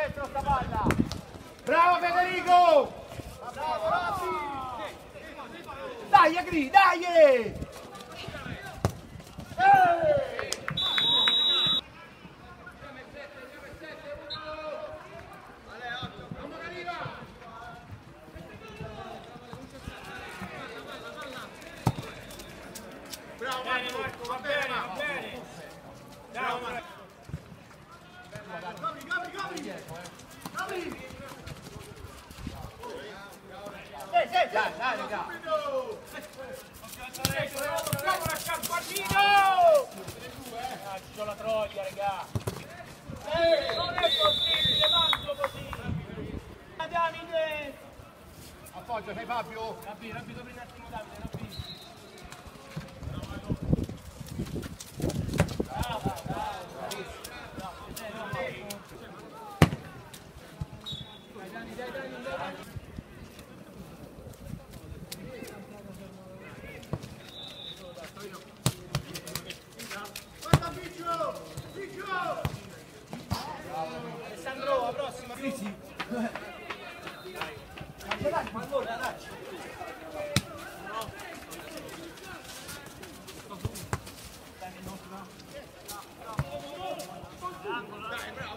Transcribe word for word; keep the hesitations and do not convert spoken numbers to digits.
dentro sta palla! Bravo Federico! Bravo Rossi! Dai Agri, dai! Ehi! Bravo Marco, Marco, va bene, va bene. Bravo Marco. Gabri, Gabri, Gabri. Gabri. Sì, sì, dai, dai, raga. Bravo la Scampannino. Ah, ci sono la troia, raga. Non è possibile, manco così. Davide. Appoggio, sei Fabio. Rabbi, Rabbi, dove un attimo Davide, Rabbi. Guarda Piccio! Piccio! Alessandro, la prossima. Sì, sì. Allora, dai. Dai, bravo.